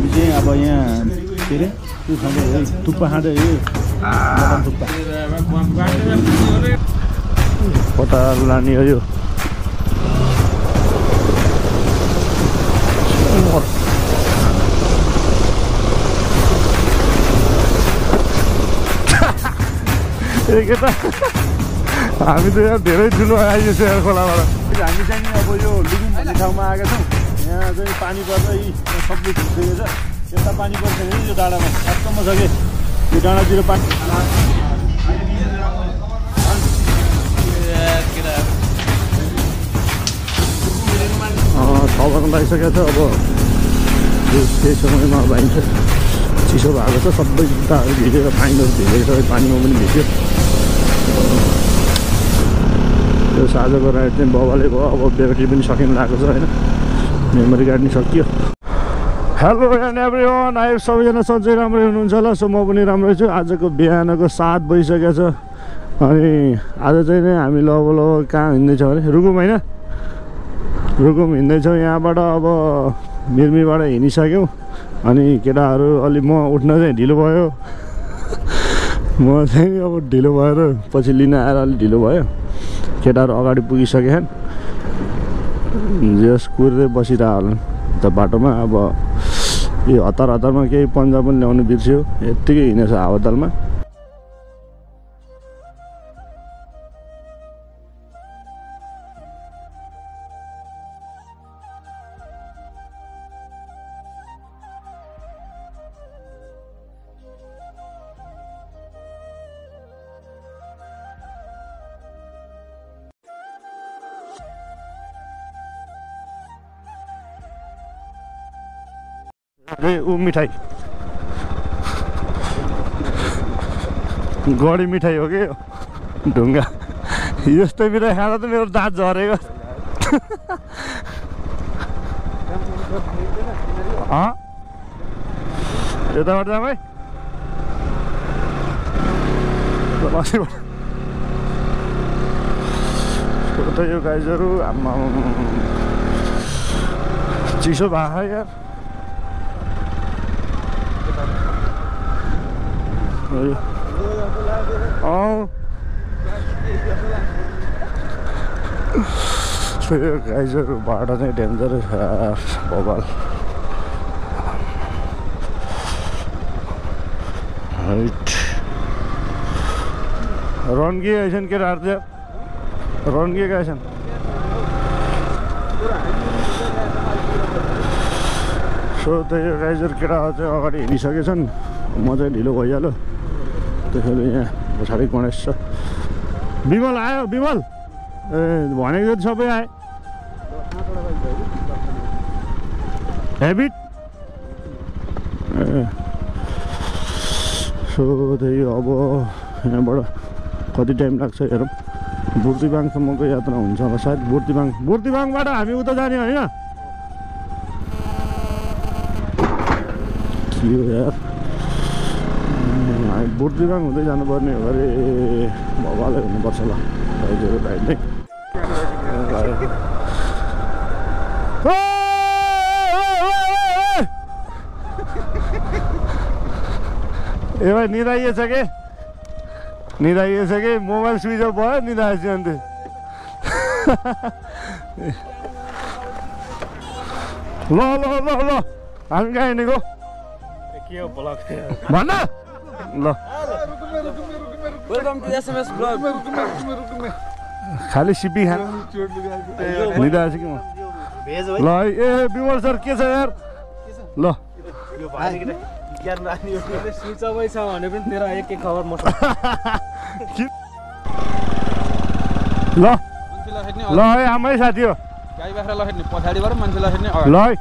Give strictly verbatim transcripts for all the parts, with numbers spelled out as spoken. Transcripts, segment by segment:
हामी चाहिँ अब यहाँ के अरे त्यो खाँदै है थुक्पा खाँदै हो मटन थुक्पा कता लाने हो यो केटा हामी त यहाँ धेरै ठुलो आइयो चाहिँ खोलाबाट हामी चाहिँ अब यो लुगुम भन्ने ठाउँमा आएका छौँ यहाँ चाहिँ पानी पर्दै सबै खिचिसकेको छ यता पानी पर्छ नि यो डाँडामा अचम्म छ कि यो डाँडातिर पानी छ बग्न लागिसकेको छ अब त्यही समयमा अब आइन्छ चिसो भएको छ सबै जुत्ताहरू भिजेर पानीहरू भिजेको छ पानीमा पनि भिज्यो त्यो साँझको राइड चाहिँ बाबाले भयो अब ब्याट्री पनि सकिनु लागेको छ होइन मेमोरी कार्ड नि सकियो हेलो एन्ड एभ्रीवन आयो सबैजना सधैँ राम्रै हुनुहुन्छ होला सो म पनि राम्रै छु आजको बिहानको सात बजिसकेको छ अनि आज चाहिँ नै हामी लब लब कहाँ हिँड्दैछौँ भने रुकुम होइन रुकुम हिँड्दैछौँ यहाँबाट अब मिर्मीबाट हिँडिसक्यौँ अनि केटाहरू अलि म उठ्न चाहिँ ढिलो भयो म चाहिँ अब ढिलो भएर पछि लिन आएर अलिक ढिलो भयो केटाहरू अगाडि पुगिसकेछन् जस कुर्दै बसिरह होला त बाटोमा अब यो हतार हतारमा केही पन्जा पनि ल्याउनु बिर्स्यो यत्तिकै हिँडेछ हावातालमा ऊ मिठाई गडी मिठाई हो कि ढुङ्गा यस्तो मिठाई खाँदा त मेरो दाँत झरेको यताबाट जाम है त यो गाइजहरू आमा चिसो भएको यार यो गाइजहरू बाटो चाहिँ डेन्जरस बबाल राइट रन्गी आइछन् केटाहरू चाहिँ रन्गिएका आइछन् सो त्यही यो गाइजहरू केटाहरू चाहिँ अगाडि हिँडिसकेछन् म चाहिँ ढिलो भइहाल्यो त्यसैले यहाँ पछाडि गणेश छ विमल आयो विमल ए भनेको जति सबै आए हेबिट ए सो त्यही अब यहाँबाट कति टाइम लाग्छ हेरौँ बुर्तिबाङसम्मको यात्रा हुन्छ होला सायद बुर्तिबाङ बुर्तिबाङबाट हामी उता जाने होइन के हो यार बुर्तिबाङ हुँदै जानुपर्ने हो अरे भवालै हुनुपर्छ ल भाइजहरू भाइ नै ए भाइ निदाइएछ के निदाइएछ कि मोबाइल स्विच अफ भयो निदाएछ अन्त ल ल ल ल हामी कहाँ हिँडेको के हो ब्लग भन ल वेलकम टु एसएमएस ब्लग खाली सिपी खान निदाएछ कि म ल है ए विमल सर के छ यार ल स्विच अफै छ भने पनि तेरो एक एक खबर म ल ल है आमै साथी हो गाई बाख्रा लखेट्ने पछाडिबाट मान्छे लखेट्ने ल है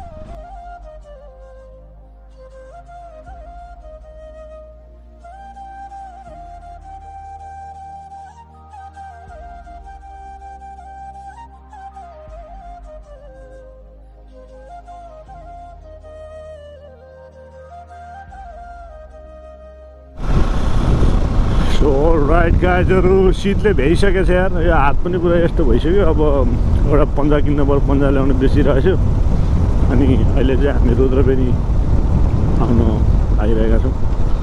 राइट गाइजहरू शीतले भ्याइसकेको छ यार यो हात पनि पुरा यस्तो भइसक्यो अब एउटा पन्जा किन्न पर्यो पन्जा ल्याउनु बिर्सिरहेको छु अनि अहिले चाहिँ हामी रुद्रबेनी आउनु लागिरहेका छौँ।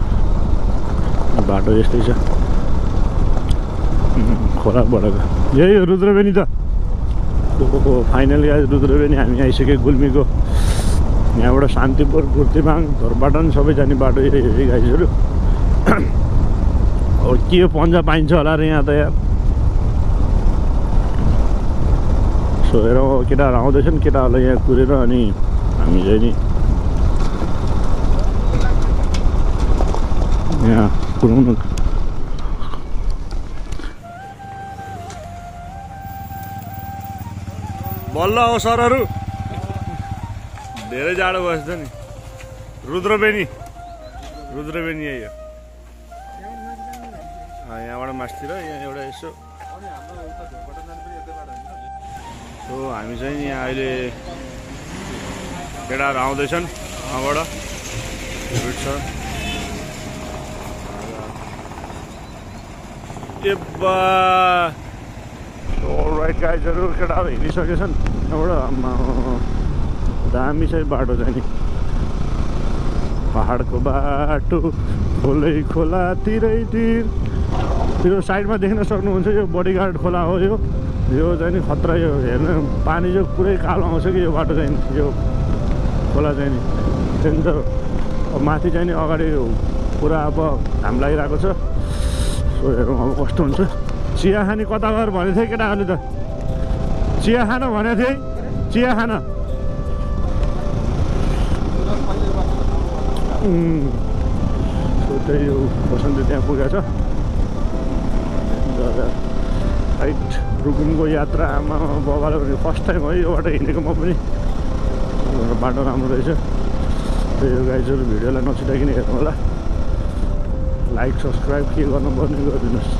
बाटो यस्तै छ खोलाबाट यही हो रुद्रबेनी त। ओहो फाइनली आज रुद्रबेनी हामी आइसक्यो गुल्मीको। यहाँबाट शान्तिपुर बुर्तिमाङ धोरपाटन सबै जाने बाटो यही गाइजहरू। अब के पन्जा पाइन्छ होला र यहाँ त यार। सो हेरौँ केटाहरू आउँदैछन्, केटाहरूलाई यहाँ कुरेर अनि हामी चाहिँ नि यहाँ कुराउनु। बल्ल हो सरहरू, धेरै जाडो भएछ नि। रुद्रबेनी रुद्रबेनी यही हो। यहाँबाट मास्तिर यहाँ एउटा यसो सो हामी चाहिँ यहाँ अहिले केटाहरू आउँदैछन् वहाँबाट छ। राइट गाइजहरू केटाहरू हिँडिसकेछन् यहाँबाट। दामी चाहिँ बाटो चाहिँ नि पहाडको बाटो खोलै खोला तिरैतिर। त्यो साइडमा देख्न सक्नुहुन्छ यो बडीगार्ड खोला हो। यो यो चाहिँ नि खतरा। यो हेर्नु पानी चाहिँ पुरै कालो आउँछ कि यो बाटो चाहिँ यो खोला चाहिँ नि डेन्जर। अब माथि चाहिँ नि अगाडि पुरा अब घाम लागिरहेको छ। सो हेरौँ अब कस्तो हुन्छ। चिया खाने कता गएर भनेको थिएँ केटाहरूले त। चिया खान भनेको थिएँ, चिया खान। त्यही हो बसन्ती त्यहाँ पुगेको छ। राइट रुकुमको यात्रा आमा बाबालाई पनि फर्स्ट टाइम है यो बाटो हिँडेको म पनि। बाटो राम्रो रहेछ। त्यही हो गाइजहरू, भिडियोलाई नछुटाइकन हेर्नु होला। लाइक सब्सक्राइब के गर्नुपर्ने गरिदिनुहोस्।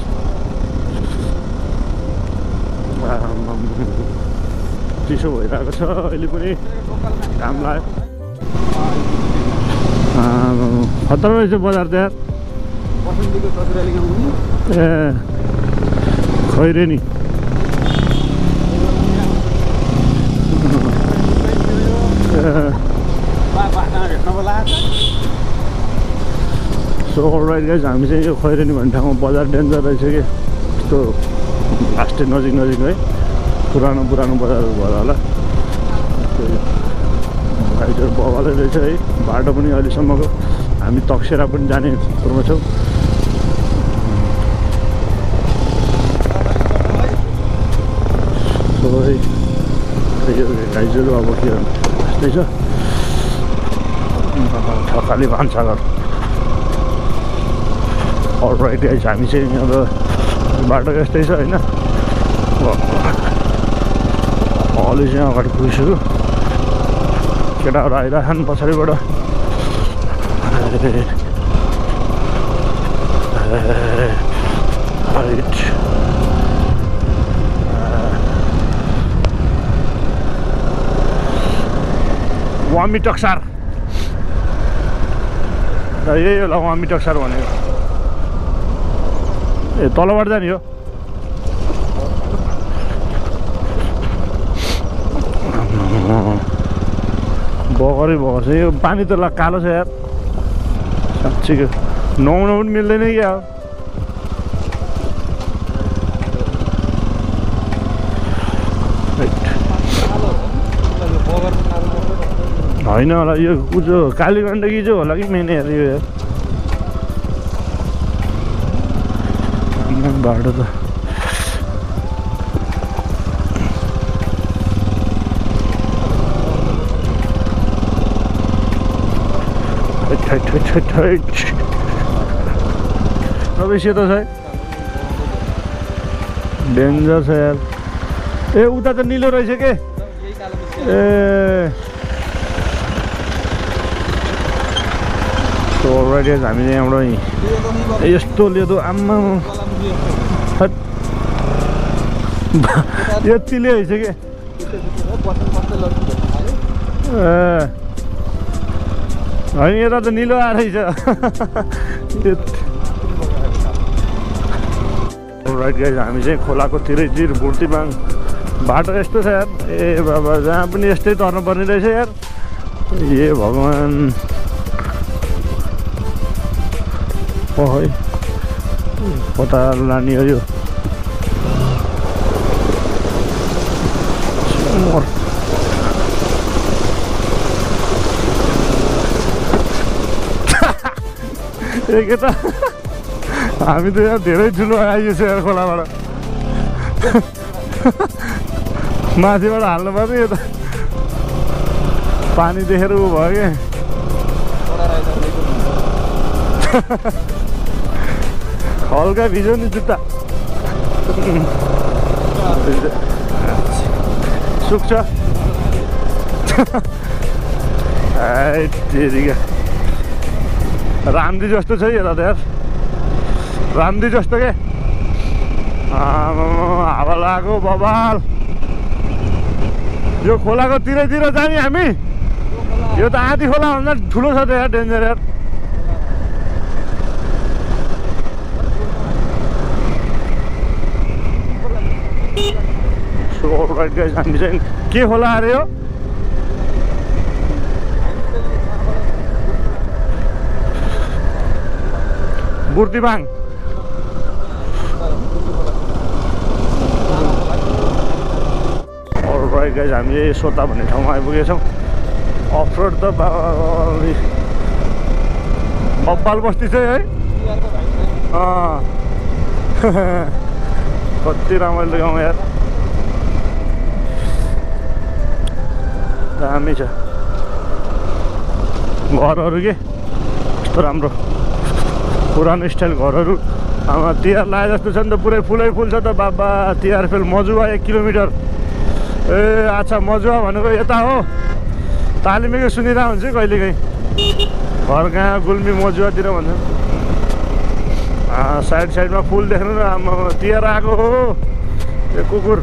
चिसो भइरहेको छ अहिले पनि, घाम लाग्यो। खतरा रहेछ बजार त यार। ए खैरेनी सो राइट गाइज हामी चाहिँ यो खैरेनी भन्ने ठाउँमा बजार डेन्जर रहेछ कि यस्तो लास्टै नजिक नजिक है। पुरानो पुरानो बजारहरू भएर होला। गाइडहरू बगालै रहेछ है। बाटो पनि अहिलेसम्मको हामी तक्सेरा पनि जाने कुरोमा छौँ। गाइजहरू अब के यस्तै छ। थकाली भान्साघर अलराइट गाइज हामी चाहिँ अब बाटो यस्तै छ होइन। अलि चाहिँ अगाडि पुगिसक्यो। केटाहरू आइरहेछन् पछाडिबाट। राइट वामी टक्सार यही होला। वामी टक्सार भनेको ए तलबाट जाने हो। बगरै बगर छ यो पानी त ल कालो छ यार साँच्चीको। नुहाउन पनि मिल्दैन क्या हो। होइन होला यो जो काली गण्डकी जो होला कि मेन हेर यो बाटो त सबै सेतो छ डेन्जर छ यार। ए उता त निलो रहेछ के। ए अलरेडी हामीले यहाँबाट यस्तो लियो आम्मा यति ल्याइछ कि। ए होइन यता त निलो आएछ। राइट गाइज हामी चाहिँ खोलाको तिरैतिर बुर्तिमाङ बाटो यस्तो छ यार। ए बाबा जहाँ पनि यस्तै तर्नुपर्ने रहेछ यार। ए भगवान् ओहो कता लाने हो यो के त हामी त यहाँ धेरै ठुलो आइएछ यार खोलाबाट माथिबाट हाल्नु पर्ने यो त पानी देखेर उ भयो के हल्का भिज्यो नि जुत्ता सुक्छ रामदी जस्तो छ यता त यार रामदी जस्तो के हावा लाग्यो बबाल यो खोलाको तिरैतिर जाने हामी यो त आधी खोला भन्दा ठुलो छ त यार डेन्जर यार हामी चाहिँ के खोला अरे यो बुर्तिबाङ अलराइट गाइज हामीले सोता भन्ने ठाउँमा आइपुगेछौँ अफ रोड त बब्बाल बस्ती चाहिँ है कति रमाइलो गाउँ यार दामी छ घरहरू के कस्तो राम्रो पुरानो स्टाइल घरहरू तिहार लाए जस्तो छ नि त पुरै फुलै फुल छ त बाबा तिहार फेल मजुवा एक किलोमिटर ए अच्छा मजुवा भनेको यता हो तालिमेकै सुनिरहेको हुन्छ कहिलेकाहीँ घर कहाँ गुल्मी मजुवातिर भन्छ साइड साइडमा फुल देख्नु न तिहार आएको हो यो कुकुर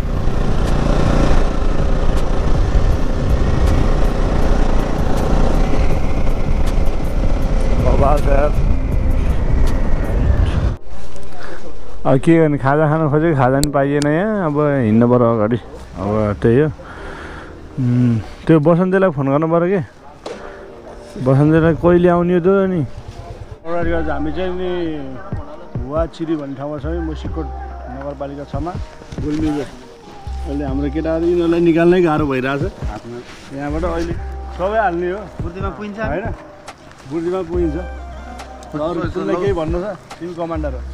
अब के गर्ने खाजा खानु खोजेको खाजा पनि पाइएन यहाँ अब हिँड्नु पऱ्यो अगाडि अब त्यही हो त्यो बसन्तीलाई फोन गर्नु पऱ्यो कि बसन्तीलाई कहिले आउने हो त नि अगाडि हामी चाहिँ नि हुवाचिरी भन्ने ठाउँमा छ मुसिकोट नगरपालिका छमा गुल्मी अहिले हाम्रो केटाहरू यिनीहरूलाई निकाल्नै गाह्रो भइरहेछ हातमा यहाँबाट अहिले सबै हाल्ने हो बुर्तीमा पुगिन्छ होइन बुर्तीमा पुगिन्छ अरू तिमीलाई केही भन्नु छ तिमी कमान्डर हो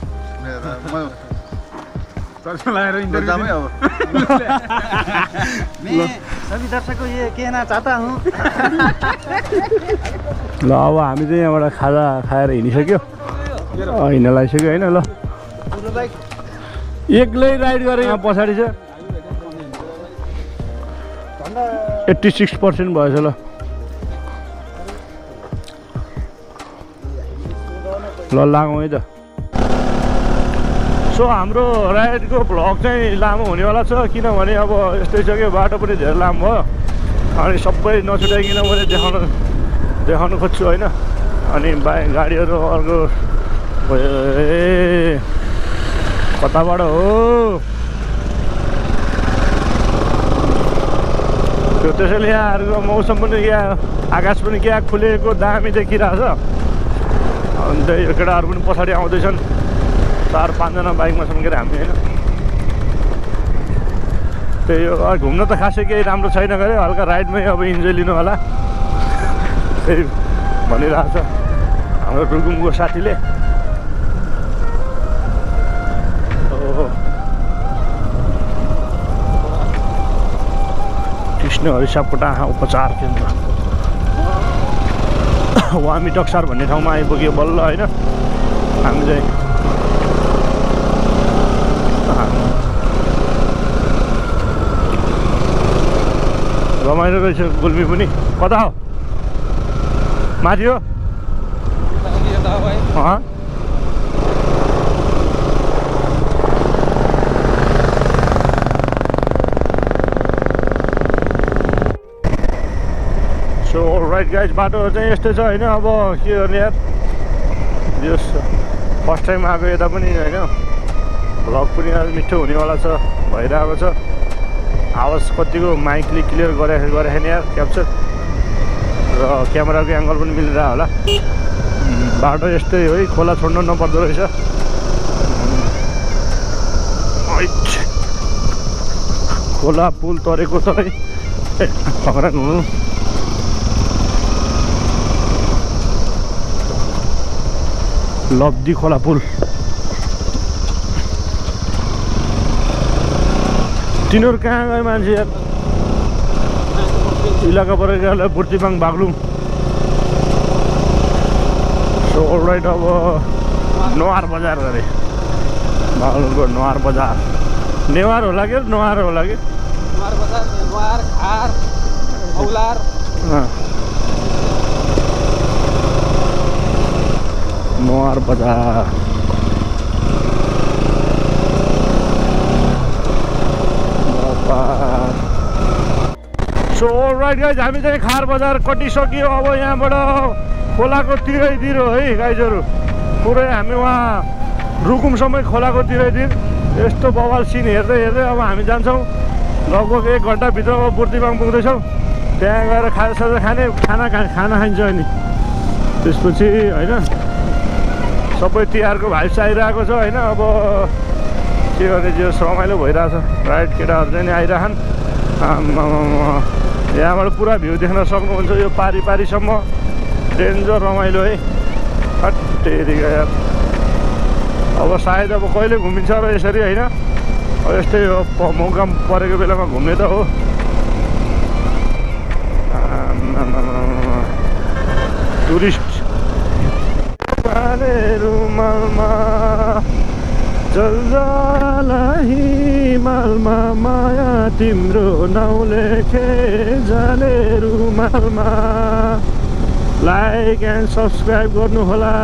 लगाएर इन्टरभ्यूमै अब सबै दर्शकको ये कहना चाहता हूँ ल अब हामी चाहिँ यहाँबाट खाजा खाएर हिँडिसक्यो हिँड्न लागिसक्यो होइन ल एक्लै राइड गरेँ यहाँ पछाडि छ एट्टी सिक्स पर्सेन्ट भएछ ल ल लागौँ है त सो हाम्रो राइडको भ्लग चाहिँ लामो हुनेवाला छ किनभने अब यस्तै छ कि बाटो पनि धेरै लामो भयो अनि सबै नछुटाइकन मैले देखाउन देखाउनु खोज्छु होइन अनि बाइक गाडीहरू अर्को ए कताबाट हो त्यो त्यसैले यहाँहरूको मौसम पनि यहाँ आकाश पनि क्या खुलेको दामी देखिरहेछ अन्त यो केटाहरू पनि पछाडि आउँदैछन् चार पाँचजना बाइकमा छन् के अरे हामी होइन त्यही हो घुम्न त खासै केही राम्रो छैन गरे हल्का राइडमै अब इन्जोय लिनु होला त्यही भनिरहेको छ हाम्रो रुकुमको साथीले कृष्ण हरिसापकोटा उपचार केन्द्र वामी टक्सार भन्ने ठाउँमा आइपुग्यो बल्ल होइन हामी चाहिँ रमाइलो रहेछ गुल्मी पनि कता हो माथि हो सो राइट गाइज बाटोहरू चाहिँ यस्तै छ होइन अब के गर्ने यार यो फर्स्ट टाइम आएको यता पनि होइन भ्लग पनि आज मिठो हुनेवाला छ भइरहेको छ आवाज कतिको माइकले क्लियर गरे गरेन यार क्याप्चर र क्यामेराको एङ्गल पनि मिलिरहेको होला बाटो यस्तै हो है, खोला छोड्नु नपर्दो रहेछ। खोला पुल तरेको छ है, पक्रान हुनु। लब्दी खोला पुल। तिनीहरू कहाँ गयो मान्छे यार? इलाका परेकालाई बुर्तिबाङ बागलुङ। सो अलराइट, अब नोवार बजार गरे। बागलुङको नोवार बजार। नेवार होला कि नोवार होला कि? नोवार बजार, नेवार, खार, औलार। नोवार बजार। सो अलराइट गाइज, हामी चाहिँ खार बजार कटिसक्यो। अब यहाँबाट खोलाको तिरैतिर हो है गाइजहरू, पुरै हामी वहाँ रुकुमसम्म खोलाको तिरैतिर। यस्तो बवाल सिन हेर्दै हेर्दै अब हामी जान्छौँ। लगभग एक घन्टाभित्रमा बुर्तिबाङ पुग्दैछौँ। त्यहाँ गएर खाजासाजा खाने, खाना खाना खाइन्छ अनि त्यसपछि होइन सबै तिहारको भाइब्स आइरहेको छ होइन। अब के गर्ने, जे रमाइलो भइरहेछ। राइट, केटाहरू चाहिँ नि आइरहन्। यहाँबाट पुरा भ्यू देख्न सक्नुहुन्छ, यो पारी पारीसम्म। डेन्जर रमाइलो है, हट्टेरिका यार। अब सायद अब कहिले घुमिन्छ र यसरी होइन। अब यस्तै हो, मौका परेको बेलामा घुम्ने त हो। टुरिस्ट रुमालमा जलजला हिमालमा माया तिम्रो नाउँ लेखे जाने रुमालमा। लाइक एन्ड सब्सक्राइब गर्नु होला।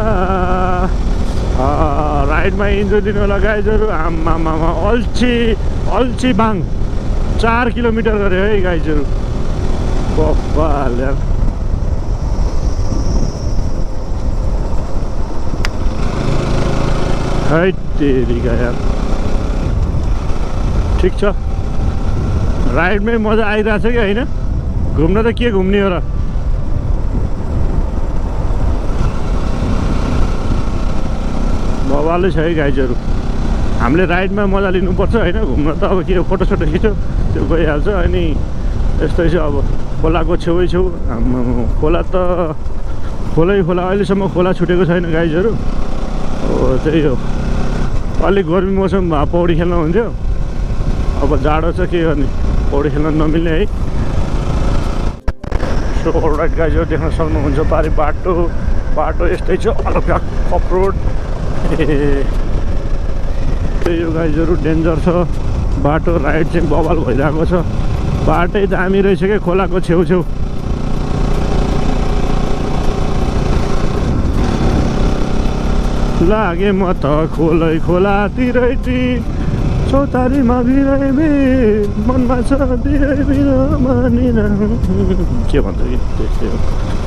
राइडमा इन्जोय दिनु होला गाइजहरू। आमामामा अल्छी अल्छी बाङ चार किलोमिटर गऱ्यो है गाइजहरू। बब्बाल यार। हैटेरिका यार, ठिक छ। राइडमै मजा आइरहेछ कि होइन? घुम्न त के घुम्ने हो र? बवालै छ है गाइजहरू। हामीले राइडमा मजा लिनुपर्छ होइन। घुम्न त अब के फोटोसोटो खिच्यो त्यो गइहाल्छ। अनि यस्तै छ अब, खोलाको छेउै छेउ। खोला त खोलै खोला, अहिलेसम्म खोला छुटेको छैन गाइजहरू। हो त्यही हो, अलिक गर्मी मौसम भए पौडी खेल्न हुन्थ्यो। अब जाडो छ, के गर्ने, पौडी खेल्न नमिल्ने है। सो अलराइट गाइजहरू, देख्न सक्नुहुन्छ पारि बाटो बाटो यस्तै छ। अलग अफ रोड। त्यही हो गाइजहरू, डेन्जर छ बाटो। राइड चाहिँ बवाल भइरहेको छ। बाटै दामी रहेछ क्या खोलाको छेउछेउ। लागे म त खोलै खोला तिरैतिर, चौतारीमा बिरै बिर, मनमा छ बिरै बिर मानिन। के भन्छ कि त्यस्तै हो।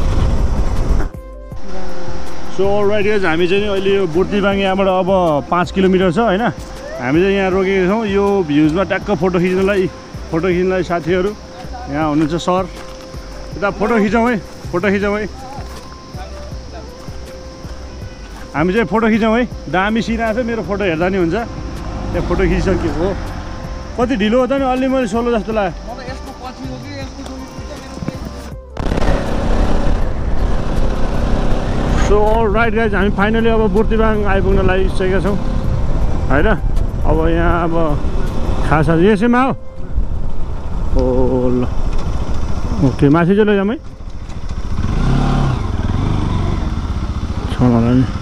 सो अलराइट गाइज, हामी चाहिँ अहिले यो बुर्तिबाङ यहाँबाट अब पाँच किलोमिटर छ होइन। हामी चाहिँ यहाँ रोकेका छौँ यो भ्युजमा ट्याक्क फोटो खिच्नलाई। फोटो खिच्नलाई साथीहरू यहाँ हुनुहुन्छ सर। यता फोटो खिचौँ है, फोटो खिचौँ है। हामी चाहिँ फोटो खिचौँ है। दामी सिन आएको छ, मेरो फोटो हेर्दा नि हुन्छ। त्यहाँ फोटो खिचिसक्यो हो। कति ढिलो हो त नि, अलि मैले सोलो जस्तो लाग्यो। सो अलराइट गाइज, हामी फाइनली अब बुर्तिबाङ आइपुग्न लागिसकेका छौँ होइन। अब यहाँ अब खासा यसैमा हो। ओ ल, ओके, माथि चाहिँ लैजाउँ है। छ मलाई नि।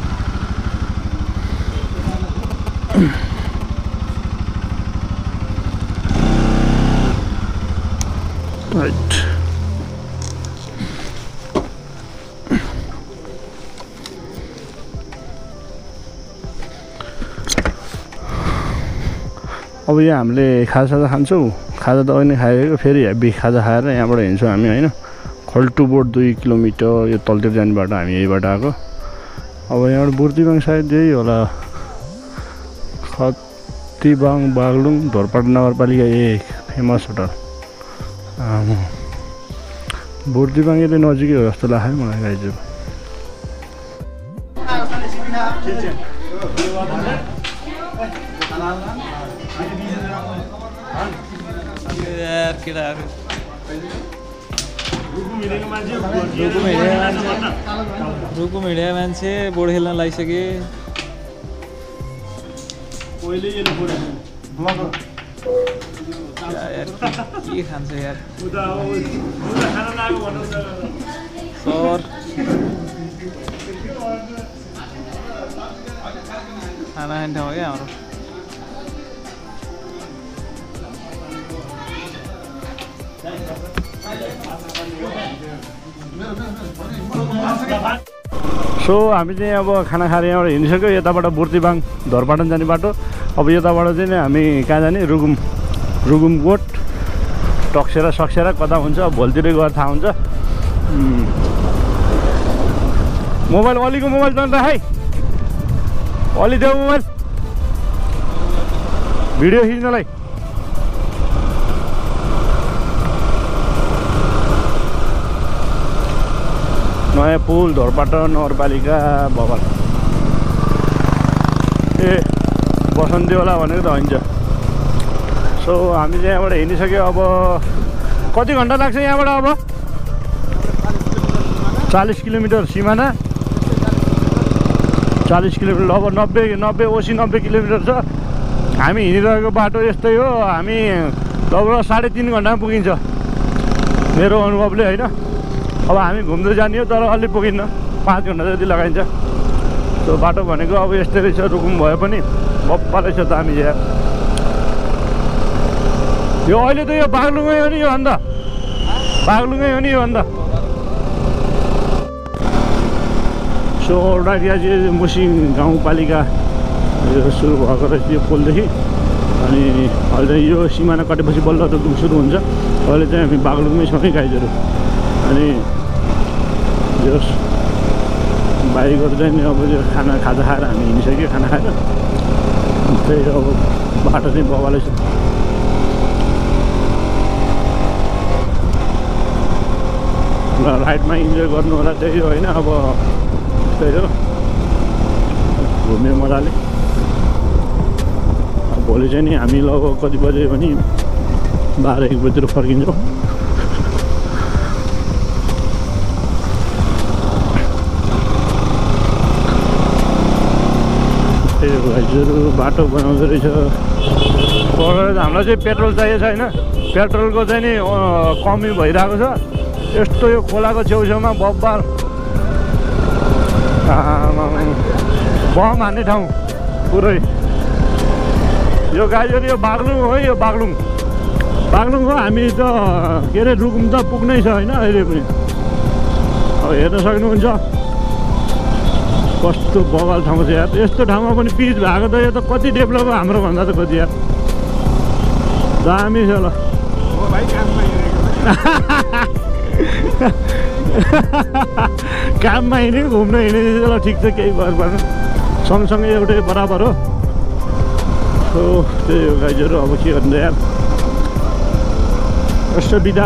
राइट, अब यहाँ हामीले खाजासाजा खान्छौँ। खाजा त अहिले नै खाइरहेको, फेरि हेभी खाजा खाएर यहाँबाट हिँड्छौँ हामी होइन। खल्टुबोट दुई किलोमिटर यो तलतिर जाने बाटो, हामी यहीबाट आएको। अब यहाँबाट बुर्तिबाङ सायद यही होला। खतिबाङ बागलुङ ढोरपाटा नगरपालिका एक फेमस होटल। बुर्तिबाङ यतै नजिकै हो जस्तो लाग्यो मलाई गाइजहरू। यार केटाहरू रुकुम हिँडेको मान्छे बोर्ड खेल्न लागिसके यार के खान्छ यार सर खाना खाने ठाउँ क्या हाम्रो सो हामी चाहिँ अब खाना खाएर यहाँबाट हिँडिसक्यो यताबाट बुर्तिबाङ धरपाटन जाने बाटो अब यताबाट चाहिँ नि हामी कहाँ जाने रुकुम रुकुमकोट टक्सेर सक्सेर कता हुन्छ भोलितिरै गएर थाहा हुन्छ मोबाइल अलिको मोबाइल त राख है अलि देऊ मोबाइल भिडियो खिच्नलाई नयाँ पुल धरपाटन नगरपालिका भवन ए बसन्ती होला भनेको त हुन्छ सो हामी चाहिँ यहाँबाट हिँडिसक्यो अब कति घन्टा लाग्छ यहाँबाट अब चालीस किलोमिटर सिमाना चालीस किलोमिटर अब नब्बे नब्बे असी नब्बे किलोमिटर छ हामी हिँडिरहेको बाटो यस्तै हो हामी लगभग साढे तिन घन्टामा पुगिन्छ मेरो अनुभवले होइन अब हामी घुम्दै जाने हो तर अलि पुगिन्न पाँच घन्टा जति लगाइन्छ त्यो बाटो भनेको अब यस्तै रहेछ रुकुम भए पनि बप्पा रहेछ दामी यहाँ यो अहिले त यो बागलुङै हो नि यो अन्त बागलुङै हो नि यो अन्त सो राइट यहाँ चाहिँ मुसी गाउँपालिका यो सुरु भएको रहेछ यो पुलदेखि अनि अहिले यो सिमाना कटेपछि बल्ल रुकुम सुरु हुन्छ अहिले चाहिँ हामी बागलुङमै छौँ नि गाइजहरू अनि यो बाइकहरू चाहिँ नि अब यो खाना खाजा खाएर हामी हिँडिसक्यो खाना खाएर त्यही अब बाटो चाहिँ बबालै छ ल राइडमा इन्जोय गर्नु होला त्यही हो होइन अब त्यही हो घुम्यो मजाले भोलि चाहिँ नि हामी लगभग कति बजे भने बाह्र एक बजीतिर फर्किन्छौँ भाइजहरू बाटो बनाउँदो रहेछ हामीलाई चाहिँ पेट्रोल चाहिएको छ होइन पेट्रोलको चाहिँ नि कमी भइरहेको छ यस्तो यो खोलाको छेउछेउमा बब्बाल बम हान्ने ठाउँ पुरै यो गाइजहरू यो बागलुङ हो यो बागलुङ बागलुङ हो हामी त के अरे रुकुम त पुग्नै छ होइन अहिले पनि अब हेर्न सक्नुहुन्छ कस्तो बगाल ठाउँ छ यार यस्तो ठाउँमा पनि पिच भएको त यो त कति डेभलप हो हाम्रो भन्दा त कति यार दामी छ ल काममा हिँड्यो घुम्न हिँड्यो ल ठिक छ केही भएर पर्न सँगसँगै एउटै बराबर हो हो त्यही हो गाइजहरू अब के गर्नु यार यस्तो बिदा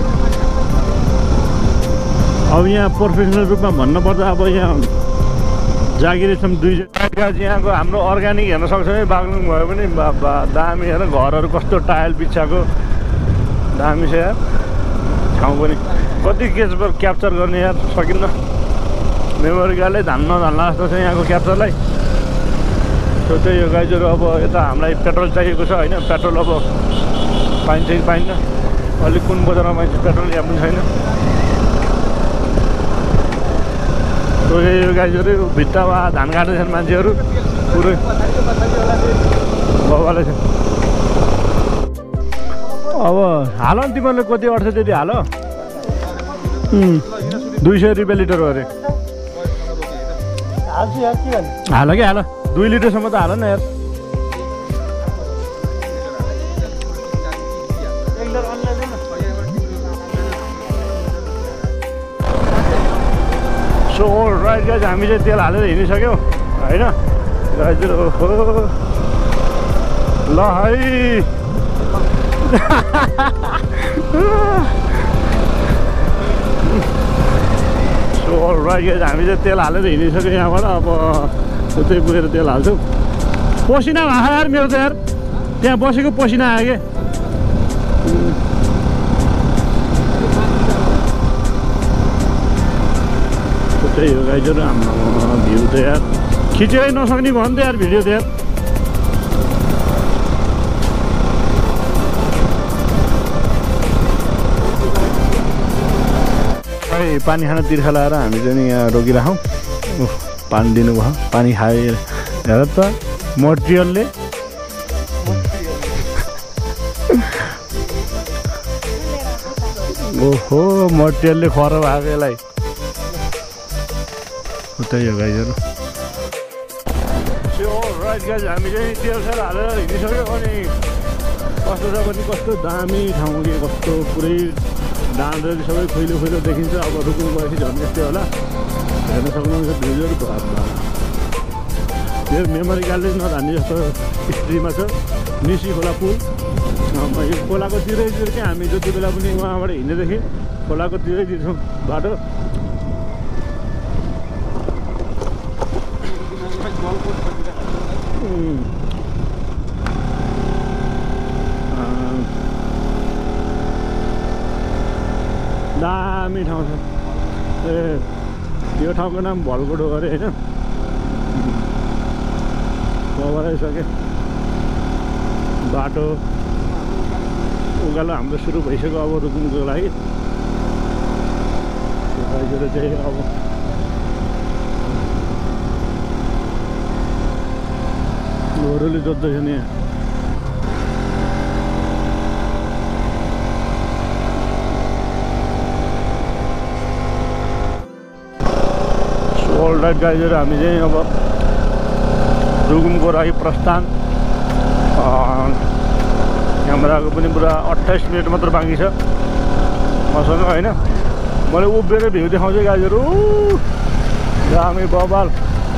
अब यहाँ प्रोफेसनल रूपमा भन्नुपर्दा अब यहाँ जागिरी छौँ दुईजना यहाँको हाम्रो अर्ग्यानिक हेर्न सक्छौँ है बागलुङ भयो भने बाबा दामी हेर घरहरू कस्तो टाइल बिछाएको दामी छ यार ठाउँ पनि कति केसबर क्याप्चर गर्ने यार सकिन्न मेमोरी कार्डले धान्न धान्ला जस्तो छ यहाँको क्याप्चरलाई त्यो त्यही हो गाइजहरू अब यता हामीलाई पेट्रोल चाहिएको छ होइन पेट्रोल अब पाइन्छ कि पाइन्न अलिक कुन बजारमा पाइन्छ पेट्रोल यहाँ पनि छैन गाइजहरू भित्तामा धान काट्दैछन् मान्छेहरू पुरै बबाले छ अब हाल नि तिमीहरूले कति अट्छ त्यति हाल दुई सय रुपियाँ लिटर हो अरे हाल कि हाल दुई लिटरसम्म त हाल न यार सो राइट गाइज हामी चाहिँ तेल हालेर हिँडिसक्यौँ होइन गाइजहरू हो ल है सो राइट गाइज हामी चाहिँ तेल हालेर हिँडिसक्यौँ यहाँबाट अब त्यतै पुगेर तेल हाल्छु पसिना भएको यार मेरो त यार त्यहाँ बसेको पसिना आयो क्या त्यही हो गाइजहरू हाम्रो भ्यू त यार खिचेरै नसक्ने भयो नि त यार भिडियो त यार पानी खान तिर्खा लगाएर हामी चाहिँ यहाँ रोकिराखौँ पानी दिनुभयो पानी खाए हेर त मटेरियलले ओहो मटेरियलले खर भएको यसलाई त्यही हो गाइजहरू राइट गाइज हामी चाहिँ तेल सेल हालेर हिँडिसक्यो अनि कस्तो छ भने कस्तो दामी ठाउँ कि कस्तो पुरै डाँडहरू सबै खुइलो खुइलो देखिन्छ अब रुकुम गएपछि झन् यस्तै होला हेर्न सक्नुहुन्छ भिडियोहरू यो मेमोरी कार्डले नधान्ने जस्तो स्ट्रीमा छ निसी खोला पुल यो खोलाको तिरैतिर चाहिँ हामी जति बेला पनि उहाँबाट हिँडेदेखि खोलाको तिरैतिर छौँ बाटो दामी ठाउँ छ ए यो ठाउँको नाम भलगोडो अरे होइन गराइसके बाटो उकालो हाम्रो सुरु भइसक्यो अब रुकुमको लागि चाहिँ अब गोरुले जोत्दैछ नि यहाँ राइट गाइजहरू हामी चाहिँ अब रुकुमको लागि प्रस्थान क्यामेराको पनि पुरा अट्ठाइस मिनट मात्र बाँकी छ मसँग होइन मैले उभिएर भ्यू देखाउँछु गाइजहरू दामी बबाल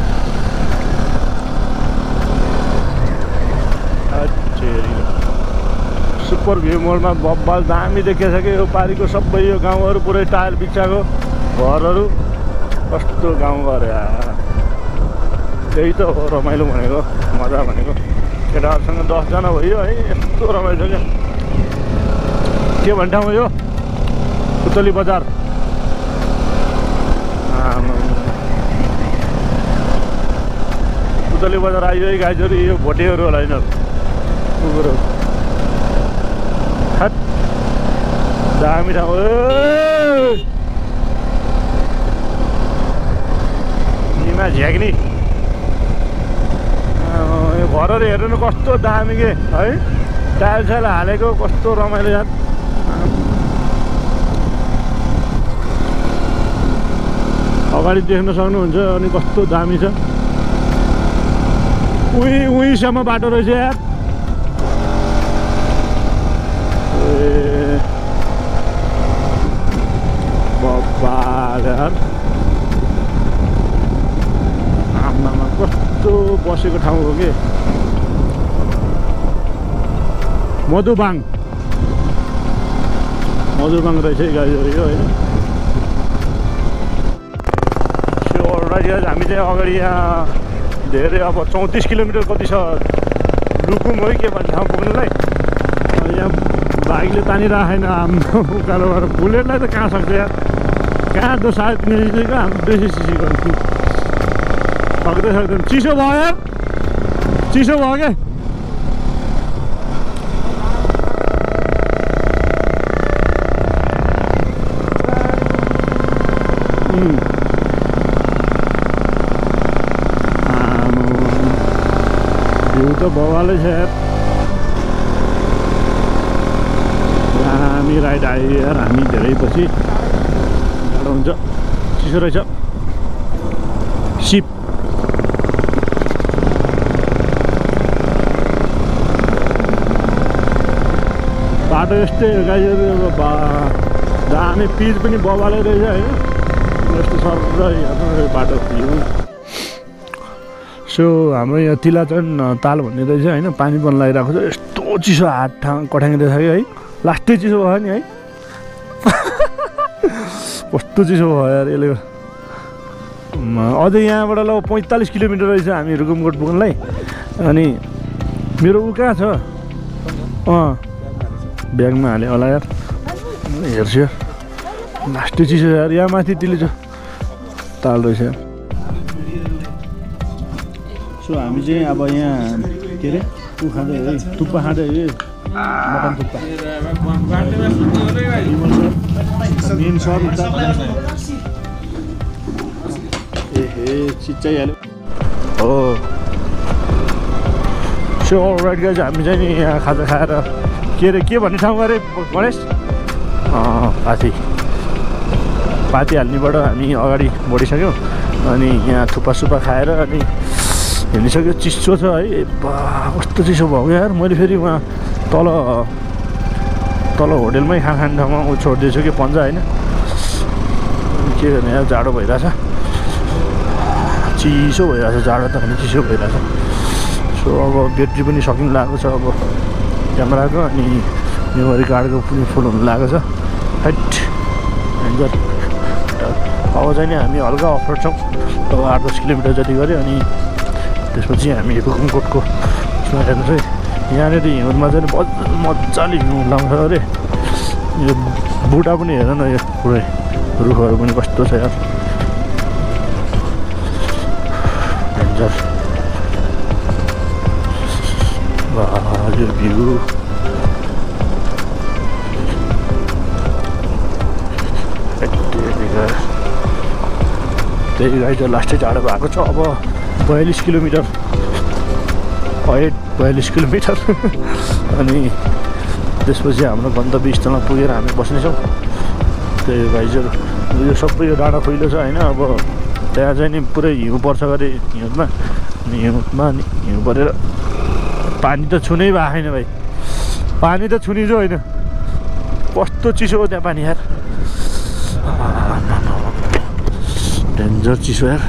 सुपर भ्यू मोडमा बब्बाल दामी देखिएको छ कि यो पारिको सबै यो गाउँहरू पुरै टायर बिछाएको घरहरू कस्तो गाउँ घर यार त्यही त हो रमाइलो भनेको मजा भनेको केटाहरूसँग दसजना भयो है यस्तो रमाइलो क्या के भन्ने ठाउँ यो पुतली बजार पुतली बजार आइयो है गाइजहरू यो भोटेहरू होला यिनीहरू कुकुरहरू हट दामी ठाउँ झ्याग्नी यो घरहरू हेर्नु न कस्तो दामी के है टाइल साइल हालेको कस्तो रमाइलो यार अगाडि देख्न सक्नुहुन्छ अनि कस्तो दामी छ उही उहीसम्म बाटो रहेछ यार ए बब्बाल यार कस्तो बसेको ठाउँ हो कि मधुबाङ मधुबाङ रहेछ गाडीहरू यो होइन हामी चाहिँ अगाडि यहाँ धेरै अब चौतिस किलोमिटर कति छ रुकुम हो के भन्ने ठाउँ पुग्नुलाई यहाँ बाइकले तानिराखेन हाम्रो उकालोबाट बुलेटलाई त कहाँ सक्छ यार कहाँ दो सात मिनट हाम्रो बेसी सिसी गर्छु सक्दै सक्दैन चिसो भयो यार चिसो भयो क्या भ्यू त बवालै छ यार हामी राइड आयो यार हामी धेरै पछि गाह्रो हुन्छ चिसो रहेछ सिप बाटो यस्तै गाइजहरू बा दामी पिच पनि बबालै रहेछ होइन यस्तो सर बाटो भ्यू सो हाम्रो यहाँ तिलाचन ताल भन्ने रहेछ होइन पानी पनि लगाइरहेको छ यस्तो चिसो हात ठाउँ कठ्याङ्गी रहेछ है लास्टै चिसो भयो नि है कस्तो चिसो भयो यार यसले अझै यहाँबाट ल पैँतालिस किलोमिटर रहेछ हामी रुकुमकोट पुग्नलाई। अनि मेरो ऊ कहाँ छ? अँ ब्यागमा हालेँ होला यार, हेर्छु यार लास्टै चिसो यार। यहाँ माथि त्यसले छ ताल रहेछ यार। सो हामी चाहिँ अब यहाँ के अरे ऊ खाँदै है, थुक्पा खाँदै है, मटन थुक्पा। मेन सर उता ए हे चिच्चाइहाल्यो हो। सो अलराइट गाइज, हामी चाहिँ नि यहाँ खाजा खाएर के अरे के भन्ने ठाउँ अरे गणेश? पाथी पाथी हाल्नेबाट हामी अगाडि बढिसक्यौँ। अनि यहाँ थुक्पा सुक्पा खाएर अनि हिँडिसक्यो। चिसो छ है, बा कस्तो चिसो भयो यार। मैले फेरि उहाँ तल तल होटेलमै खा खाने ठाउँमा ऊ छोडिदिएछु कि पन्जा होइन, के गर्ने यार जाडो भइरहेछ, चिसो भइरहेछ, जाडो त भने चिसो भइरहेछ। सो अब ब्याट्री पनि सकिनु लागेको छ अब क्यामेराको, अनि मेमोरी कार्डको पनि फुल हुनु लागेको छ। Height danger. अब चाहिँ नि हामी हल्का अफरोड छौँ, अब आठ दस किलोमिटर जति गऱ्यो। अनि त्यसपछि हामी रुकुमकोटको हेर्नु चाहिँ यहाँनिर हिउँदमा चाहिँ मज मजाले हिउँ लाउँछ अरे। यो बुटा पनि हेर न, यो पुरै रुखहरू पनि कस्तो छ यार, डेन्जर। यो भ्यू त्यही गाडी चाहिँ लास्टै जाडो भएको छ। अब बयालिस किलोमिटर है, बयालिस किलोमिटर अनि त्यसपछि हाम्रो गन्तव्य स्थलमा पुगेर हामी बस्नेछौँ। त्यही भाइजहरू यो सबै यो डाँडा खुइलो छ होइन। अब त्यहाँ चाहिँ नि पुरै हिउँ पर्छ गरे हिउँदमा, अनि हिउँदमा नि हिउँ परेर पानी त छुनै भएको छैन भाइ, पानी त छुने जो होइन, कस्तो चिसो हो त्यहाँ पानी यार, डेन्जर चिसो यार।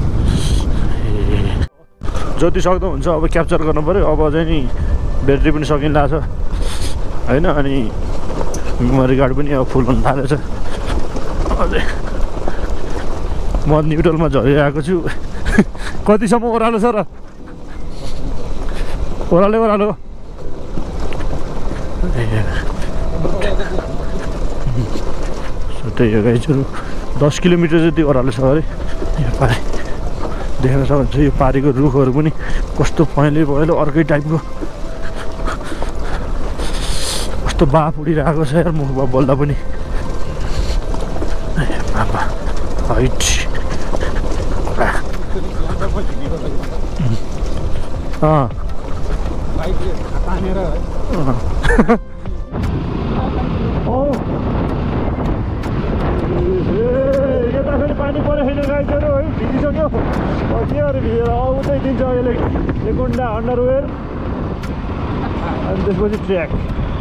ए जति सक्दो हुन्छ अब क्याप्चर गर्नु पऱ्यो। अब चाहिँ नि ब्याट्री पनि सकिँदा छ होइन, अनि मेमोरी कार्ड पनि अब फुल हुन थालेछ। अझै म न्युट्रलमा झरिआएको छु। कतिसम्म ओह्रालो छ र? ओह्रालो ओह्रालो त्यही हो गाइजहरू, दस किलोमिटर जति ओह्रालो छ अरे। यो पारि देख्न सक्नुहुन्छ, यो पारिको रुखहरू पनि कस्तो पहेँलो पहेँलो अर्कै टाइपको, कस्तो बाफ उडिरहेको छ यार मुखमा बोल्दा पनि। बाबा हाइट अँ यता फेरि पानी परेको छैन गाइजहरू है, भिजिसक्यो। के अरे भिजेर आउँदै दिन्छ अहिले एक घन्टा अन्डरवेयर, अनि त्यसपछि ट्र्याक।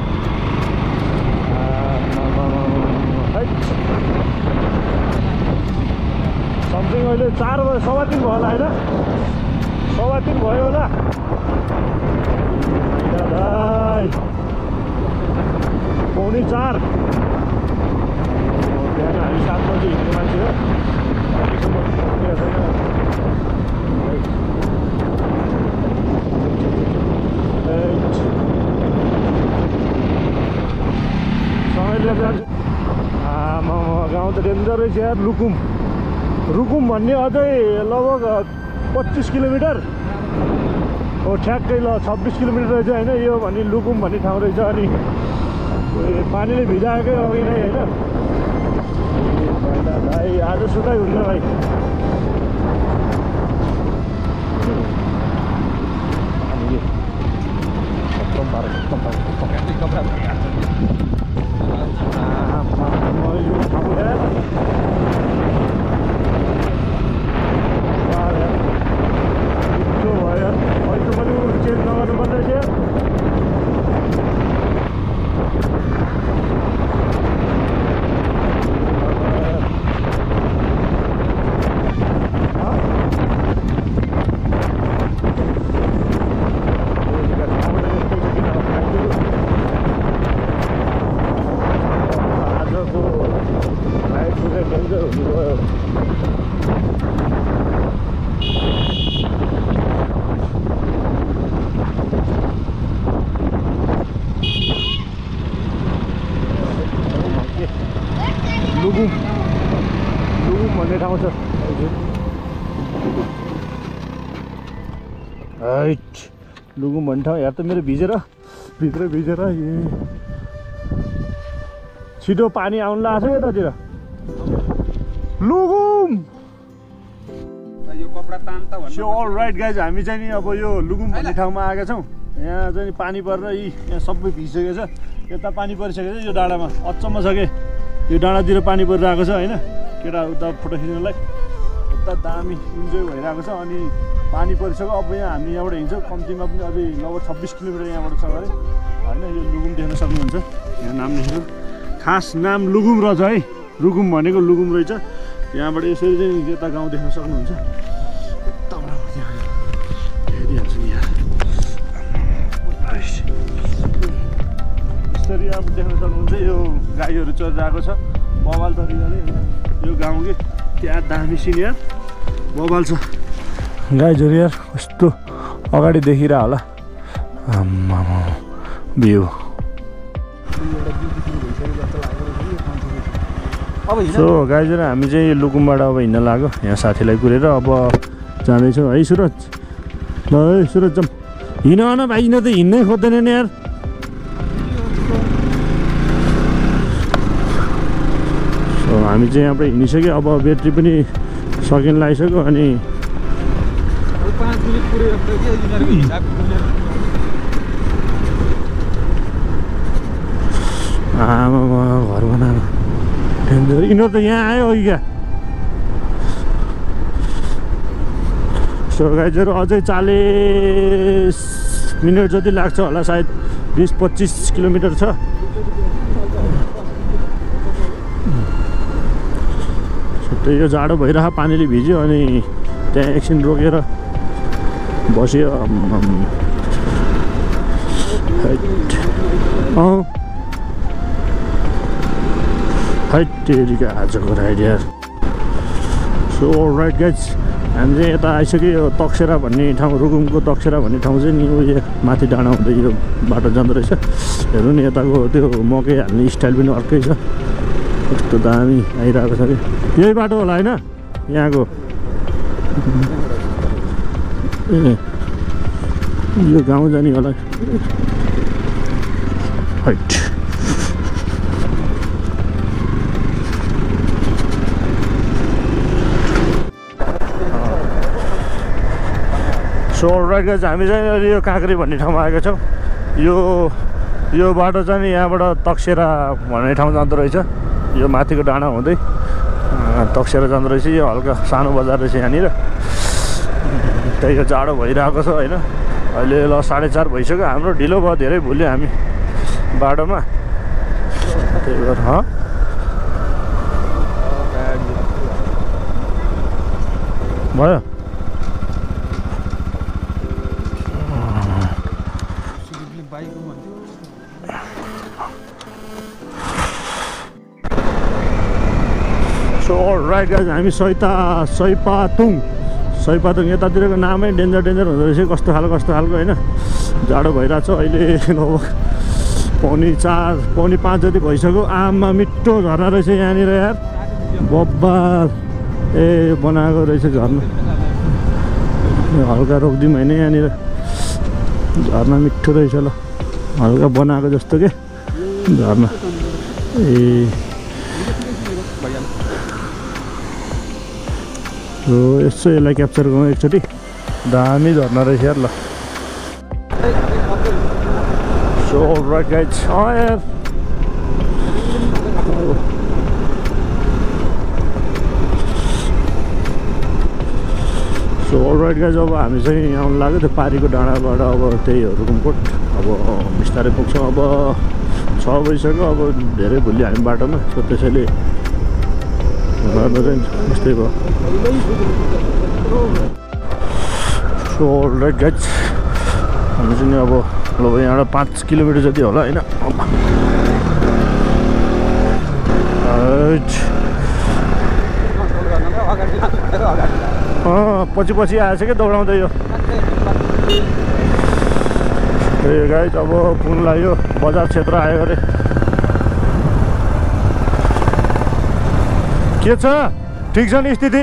समथिङ अहिले चार बजे सवा तिन भयो होला होइन, सवा तिन भयो होला। पौने चार बिहान हामी सात बजी हिँड्ने मान्छे हो, अहिलेसम्म पुगेको छैन। समयले जान्छ। आमा गाउँ त डेन्जर रहेछ यार। रुकुम रुकुम भन्ने अझै लगभग पच्चिस किलोमिटर हो, ठ्याक्कै ल छब्बिस किलोमिटर रहेछ होइन। यो भने लुकुम भन्ने ठाउँ रहेछ। अनि पानीले भिजाएकै अघि नै होइन। भाइ आज सुताइ हुन्न भाइ। चेन्ज नगर्नु पर्ने थियो। आजको लाइफ चाहिँ डेन्जर हुनुभयो। भन्ने ठाउँ छ हाइट लुगुम भन्ने ठाउँ यहाँ त मेरो भिजेर भित्र भिजेर ए छिटो पानी आउनु लाग्छ यतातिर लुगुम यो कपडा तान्ता भन्नु सो अल राइट गाइज हामी चाहिँ नि अब यो लुगुम भन्ने ठाउँमा आएका छौँ यहाँ चाहिँ पानी परेर यी यहाँ सबै भिजिसकेको छ यता पानी परिसकेको छ यो डाँडामा अचम्म छ के यो डाँडातिर पानी परिरहेको छ होइन केटा उता फोटो खिच्नलाई उता दामी इन्जोय भइरहेको छ अनि पानी परिसक्यो अब यहाँ हामी यहाँबाट हिँड्छौँ कम्तीमा पनि अझै लगभग छब्बिस किलोमिटर यहाँबाट छ अरे होइन यो लुगुम देख्न सक्नुहुन्छ यहाँ नाम लेखेको खास नाम लुगुम रहेछ है लुगुम भनेको लुगुम रहेछ यहाँबाट यसरी चाहिँ यता गाउँ देख्न सक्नुहुन्छ हेरिहाल्छु नि यहाँ यसरी अब देख्न सक्नुहुन्छ यो गाईहरू चरिरहेको छ बवाल तरिकाले होइन यो गाउँ कि त्यहाँ दामी सिनियर बवाल छ गाईहरू यार कस्तो अगाडि देखिरह होला भ्यू सो गाईहरू हामी चाहिँ यो लुकुमबाट अब हिँड्न लाग्यो यहाँ साथीलाई कुरेर अब जाँदैछौँ है सुरज ल है सुरज जाउँ हिँड न भाइ यिनीहरू त हिँड्नै खोज्दैन नि यार सो हामी चाहिँ यहाँबाट हिँडिसक्यो अब ब्याट्री पनि सकिन लागिसक्यो अनि आमा घर बनाएको यिनीहरू त यहाँ आयो अघि क्या सो गाइजहरू अझै चालिस मिनट जति लाग्छ होला सायद बिस पच्चिस किलोमिटर छ त्यही यो जाडो भइरह पानीले भिज्यो अनि त्यहाँ एकछिन रोकेर बस्यो अँ हाइट तेरिका आजको राइड यार सो राइट गाइज हामी चाहिँ यता आइसक्यो यो तक्सेरा भन्ने ठाउँ रुकुमको तक्सेरा भन्ने ठाउँ चाहिँ नि उयो माथि डाँडा हुँदै यो बाटो जाँदो रहेछ हेर्नु नि यताको त्यो मकै हाल्ने स्टाइल पनि अर्कै छ कस्तो दामी आइरहेको छ कि यही बाटो होला होइन यहाँको ए यो गाउँ जाने होला हाइट सो राइट गाइज हामी चाहिँ यो काँक्री भन्ने ठाउँमा आएका छौँ यो यो बाटो चाहिँ नि यहाँबाट तक्सेरा भन्ने ठाउँ जाँदो रहेछ यो माथिको डाँडा हुँदै तक्सेरा जाँदो रहेछ यो हल्का सानो बजार रहेछ यहाँनिर त्यही यो जाडो भइरहेको छ होइन अहिले ल साढे चार भइसक्यो हाम्रो ढिलो भयो धेरै भुल्यो हामी बाटोमा त्यही भएर ह भयो सो राइट गाइज हामी सैता सैपातुङ सैपातुङ यतातिरको नामै डेन्जर डेन्जर हुँदो रहेछ कस्तो खालको कस्तो खालको होइन जाडो भइरहेको छ अहिले लगभग पौनी चार पौनी पाँच जति भइसक्यो आमा मिठो झर्ना रहेछ यहाँनिर यार बब्बाल ए बनाएको रहेछ झर्ना हल्का रोकिदिउँ होइन यहाँनिर झर्ना मिठो रहेछ ल हल्का बनाएको जस्तो के झर्ना ए हो यसो यसलाई क्याप्चर गरौँ एकचोटि दामी झर्ना रहेछ यार ल सो राइट गाइज अँ यार सो राइट गाइज अब हामी चाहिँ आउनु लाग्यो त्यो पारीको डाँडाबाट अब त्यही हो रुकुमकोट अब बिस्तारै पुग्छौँ अब छ बजिसक्यो अब धेरै भुल्यो हामी बाटोमा सो त्यसैले चाहिँ यस्तै भयो सो राइट गाइज हामी चाहिँ अब ल यहाँबाट पाँच किलोमिटर जति होला होइन अँ पछि पछि आएछ क्या दौडाउँदै यो त्यही गाइज अब पुग्नु लाग्यो बजार क्षेत्र आयो अरे के छ ठिक छ नि स्थिति?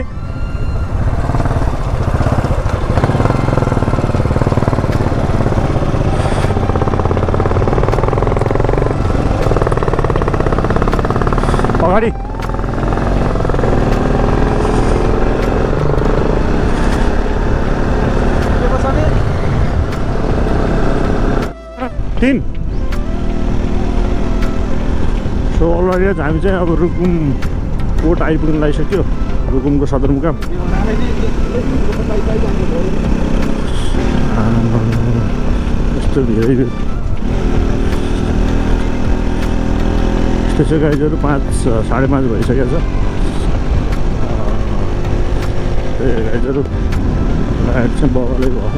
अगाडि तिन। सो अलरेडी हामी चाहिँ अब रुकुम कोट आइपुग्नु लागिसक्यो, रुकुमको सदरमुकाम। यस्तो धेरै त्यसो गाइजहरू पाँच साढे पाँच भइसकेको छ। त्यही गाइजहरू लाइट चाहिँ बगालै भयो।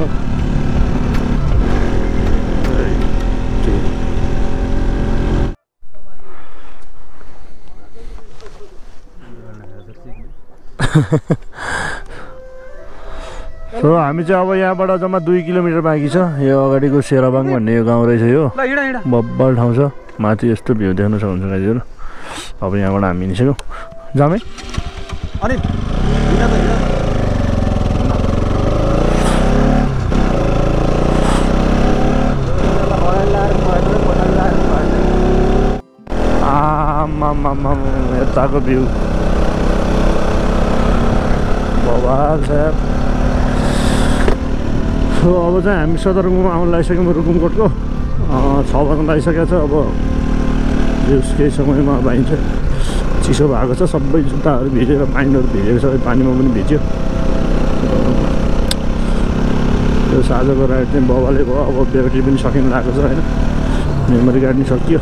सो हामी चाहिँ अब यहाँबाट जम्मा दुई किलोमिटर बाँकी छ। यो अगाडिको सेराबाङ भन्ने यो गाउँ रहेछ। यो बब्बल ठाउँ छ। माथि यस्तो भ्यू देख्न सक्नुहुन्छ गाइजहरू। अब यहाँबाट हामी निस्क्यौँ जामै। आमामामा यताको भ्यू बवाल छ। सो अब चाहिँ हामी सदरमुकाम आउनु लागिसक्यौँ रुकुमकोटको। छ बज्न लागिसकेको छ। अब यो केही समयमा भाइन्छ। चिसो भएको छ, सबै जुत्ताहरू भिजेर पानीहरू भिजेको छ, पानीमा पनि भिज्यो। त्यो साँझको राइड चाहिँ बबाले भयो। अब ब्याट्री पनि सकिनु लागेको छ होइन, मेमोरी कार्ड पनि सकियो।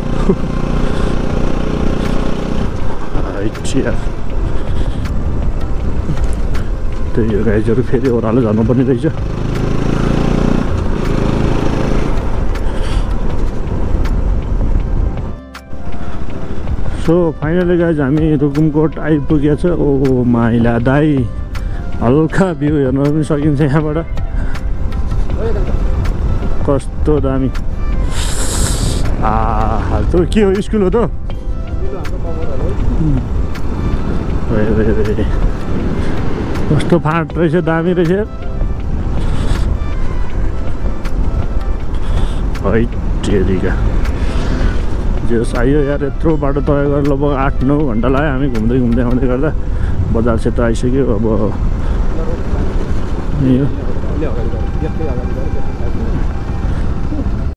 त्यही हो गाइजहरू, फेरि ओह्रालो झर्नुपर्ने रहेछ। सो फाइनली गाइज हामी रुकुमकोट आइपुगेको छ। ओ माइला दाई, हल्का भ्यू हेर्न पनि सकिन्छ यहाँबाट। कस्तो दामी। आ त्यो के हो, स्कुल हो त? कस्तो फाँट रहेछ, दामी रहेछ। है टेरिका जेस आयो यार। यत्रो बाटो तय गरेर लगभग आठ नौ घन्टा लाग्यो हामी घुम्दै घुम्दै आउँदै गर्दा। बजार क्षेत्र आइसक्यो। अब